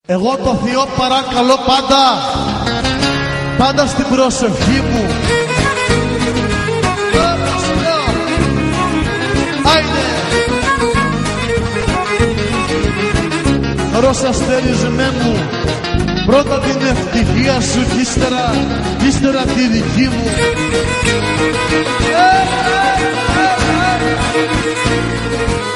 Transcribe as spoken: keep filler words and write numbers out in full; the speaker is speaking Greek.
Εγώ το Θεό παρακαλώ πάντα, πάντα στην προσευχή μου. Άιντε! Ρωσαστέρισμέ μου, πρώτα την ευτυχία σου κι ύστερα, κι ύστερα τη δική μου. ε, ε, ε, ε.